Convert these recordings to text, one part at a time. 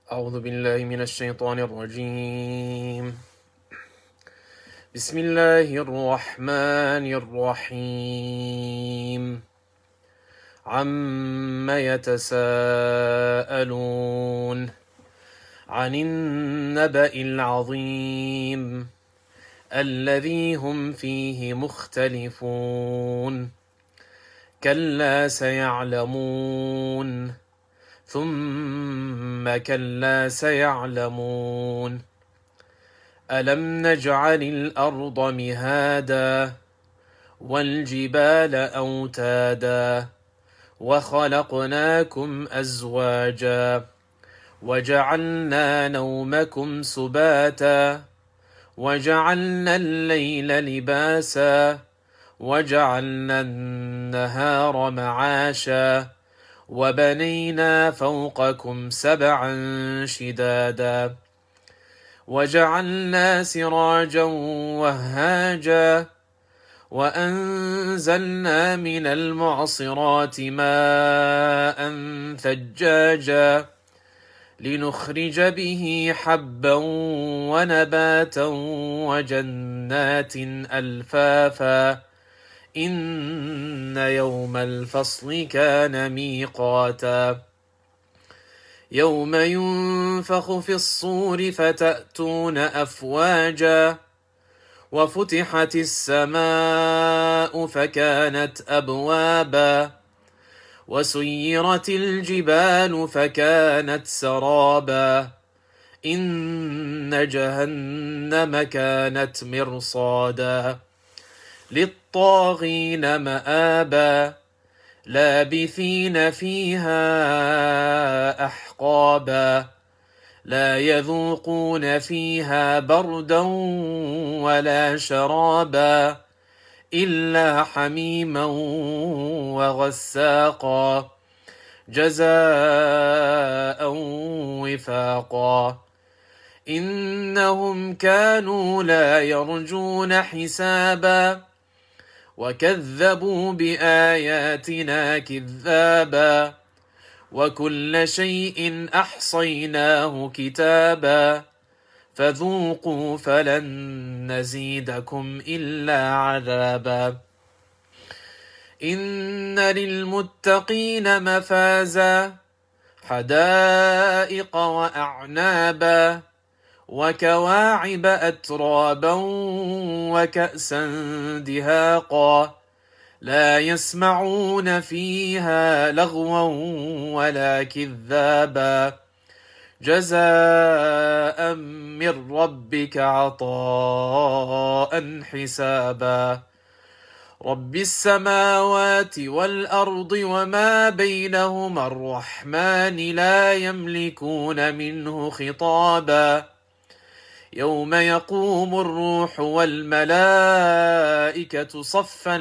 أعوذ بالله من الشيطان الرجيم. بسم الله الرحمن الرحيم. عم يتساءلون عن النبأ العظيم الذي هم فيه مختلفون. كلا سيعلمون ثم كلا سيعلمون. ألم نجعل الأرض مهادا والجبال أوتادا وخلقناكم أزواجا وجعلنا نومكم سباتا وجعلنا الليل لباسا وجعلنا النهار معاشا وبنينا فوقكم سبعا شدادا وجعلنا سراجا وهاجا وأنزلنا من المعصرات ماء ثجاجا لنخرج به حبا ونباتا وجنات ألفافا. إن يوم الفصل كان ميقاتا. يوم ينفخ في الصور فتأتون أفواجا وفتحت السماء فكانت أبوابا وسيرت الجبال فكانت سرابا. إن جهنم كانت مرصادا للطاغين مآبا لابثين فيها أحقابا لا يذوقون فيها بردا ولا شرابا إلا حميما وغساقا جزاء وفاقا. إنهم كانوا لا يرجون حسابا وكذبوا بآياتنا كذابا وكل شيء أحصيناه كتابا فذوقوا فلن نزيدكم إلا عذابا. إن للمتقين مفازا حدائق وأعنابا وكواعب أترابا وكأسا دهاقا لا يسمعون فيها لغوا ولا كذابا جزاء من ربك عطاء حسابا. رب السماوات والأرض وما بينهما الرحمن لا يملكون منه خطابا. يوم يقوم الروح والملائكة صفا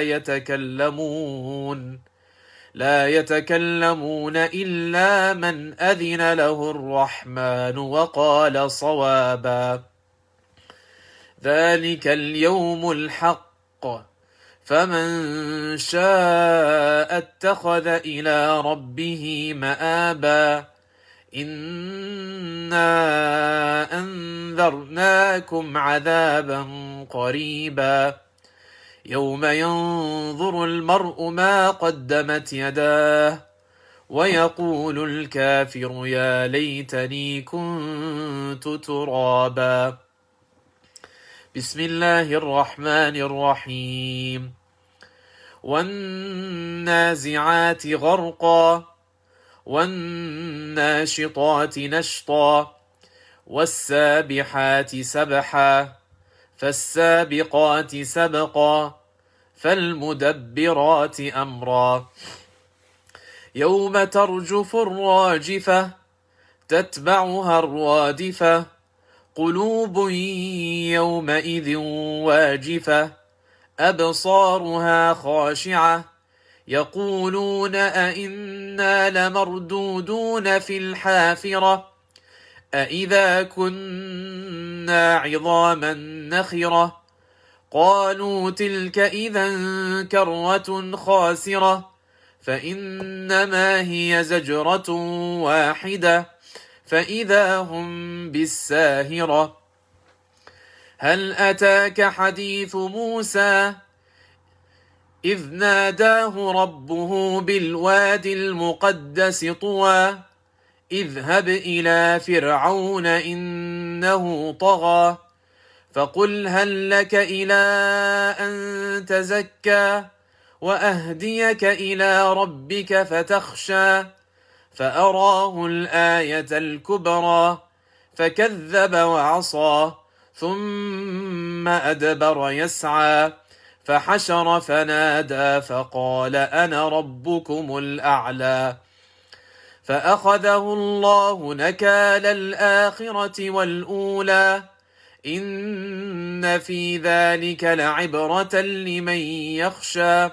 لا يتكلمون إلا من أذن له الرحمن وقال صوابا. ذلك اليوم الحق فمن شاء اتخذ إلى ربه مآبا. إنا أنذرناكم عذابا قريبا يوم ينظر المرء ما قدمت يداه ويقول الكافر يا ليتني كنت ترابا. بسم الله الرحمن الرحيم. والنازعات غرقا والناشطات نشطا والسابحات سبحا فالسابقات سبقا فالمدبرات أمرا. يوم ترجف الراجفة تتبعها الرادفة قلوب يومئذ واجفة أبصارها خاشعة يقولون أئنا لمردودون في الحافرة أئذا كنا عظاما نخرة قالوا تلك إذا كرة خاسرة فإنما هي زجرة واحدة فإذا هم بالساهرة. هل أتاك حديث موسى إذ ناداه ربه بالواد المقدس طوى اذهب إلى فرعون إنه طغى فقل هل لك إلى أن تزكى وأهديك إلى ربك فتخشى فأراه الآية الكبرى فكذب وعصى ثم أدبر يسعى فحشر فنادى فقال أنا ربكم الأعلى فأخذه الله نكال الآخرة والأولى إن في ذلك لعبرة لمن يخشى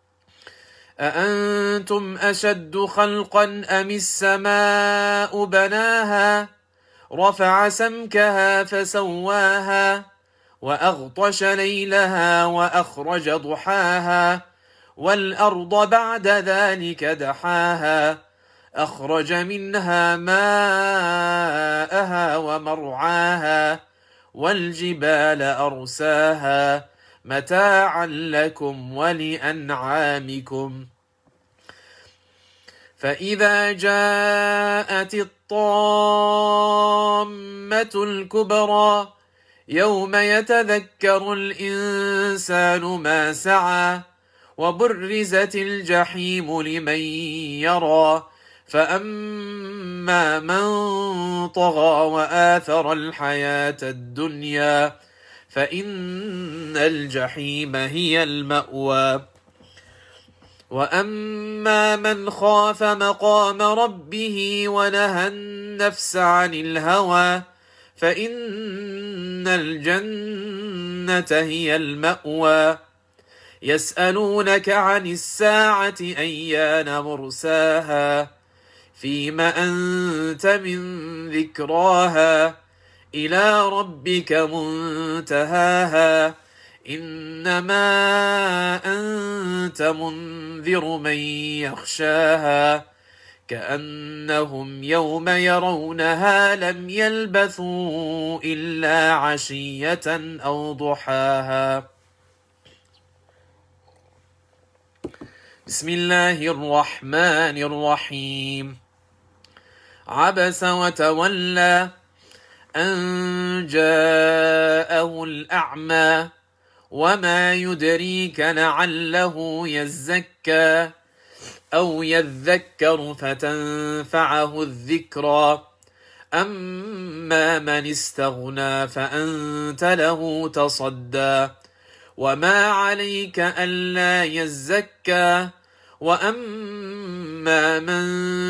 أأنتم أشد خلقا أم السماء بناها رفع سمكها فسواها وأغطش ليلها وأخرج ضحاها والأرض بعد ذلك دحاها أخرج منها ماءها ومرعاها والجبال أرساها متاعا لكم ولأنعامكم فإذا جاءت الطامة الكبرى يوم يتذكر الإنسان ما سعى وبرزت الجحيم لمن يرى فأما من طغى وآثر الحياة الدنيا فإن الجحيم هي المأوى وأما من خاف مقام ربه ونهى النفس عن الهوى فإن الجنة هي المأوى يسألونك عن الساعة أيان مرساها فيم أنت من ذكراها إلى ربك منتهاها إنما أنت منذر من يخشاها كأنهم يوم يرونها لم يلبثوا إلا عشية أو ضحاها. بسم الله الرحمن الرحيم. عبس وتولى أن جاءه الأعمى وما يدريك لعله يزكى أو يذكر فتنفعه الذكرى أما من استغنى فأنت له تصدى وما عليك ألا يزكى وأما من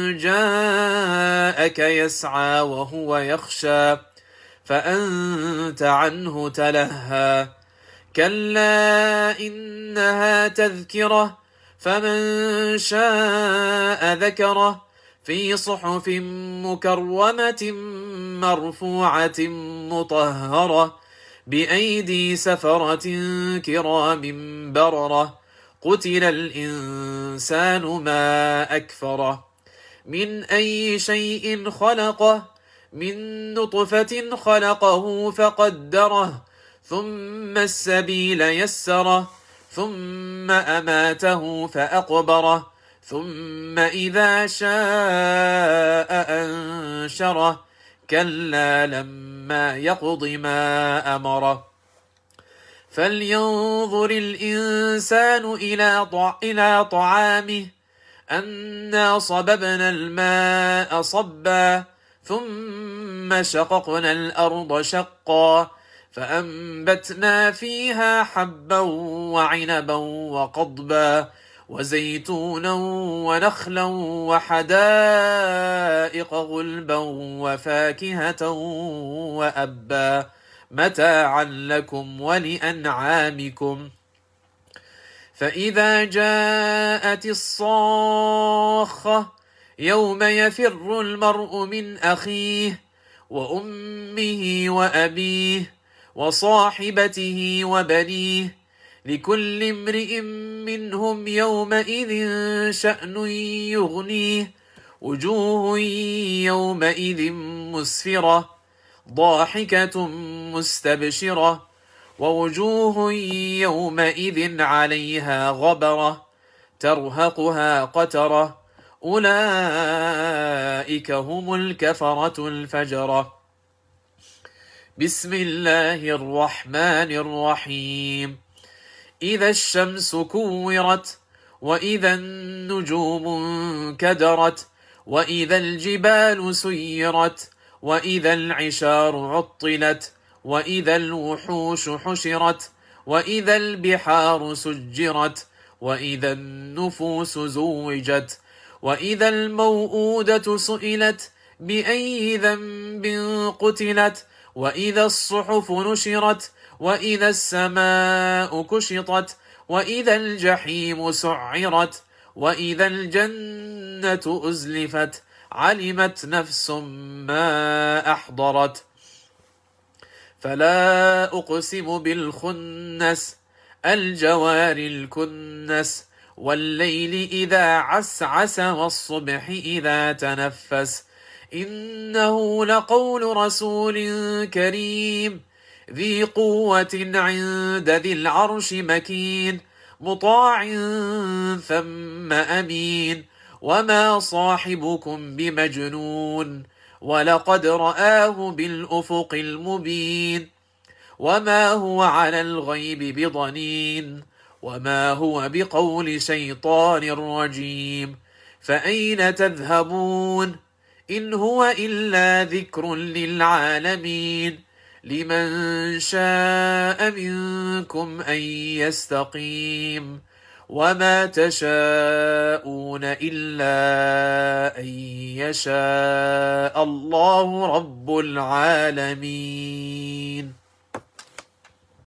جاءك يسعى وهو يخشى فأنت عنه تلهى كلا إنها تذكرة فمن شاء ذكره في صحف مكرمة مرفوعة مطهرة بأيدي سفرة كرام بررة قتل الإنسان ما أكفره من أي شيء خلقه من نطفة خلقه فقدره ثم السبيل يسره ثم أماته فأقبره ثم إذا شاء أنشره كلا لما يقض ما أمره فلينظر الإنسان إلى طعامه أنا صببنا الماء صبا ثم شققنا الأرض شقا فأنبتنا فيها حبا وعنبا وقضبا وزيتونا ونخلا وحدائق غلبا وفاكهة وأبا متاعا لكم ولأنعامكم فإذا جاءت الصاخة يوم يفر المرء من أخيه وأمه وأبيه وصاحبته وبنيه لكل امرئ منهم يومئذ شأن يغنيه وجوه يومئذ مسفرة ضاحكة مستبشرة ووجوه يومئذ عليها غبرة ترهقها قترة أولئك هم الكفرة الفجرة. بسم الله الرحمن الرحيم. إذا الشمس كورت وإذا النجوم انكدرت وإذا الجبال سيرت وإذا العشار عطلت وإذا الوحوش حشرت وإذا البحار سجرت وإذا النفوس زوجت وإذا الموءودة سئلت بأي ذنب قتلت وإذا الصحف نشرت وإذا السماء كشطت وإذا الجحيم سعرت وإذا الجنة أزلفت علمت نفس ما أحضرت. فلا أقسم بالخنس الجوار الكنس والليل إذا عسعس والصبح إذا تنفس إنه لقول رسول كريم ذي قوة عند ذي العرش مكين مطاع ثم أمين وما صاحبكم بمجنون ولقد رآه بالأفق المبين وما هو على الغيب بضنين وما هو بقول شيطان رجيم فأين تذهبون إن هو إلا ذكر للعالمين لمن شاء منكم أن يستقيم وما تشاءون إلا أن يشاء الله رب العالمين.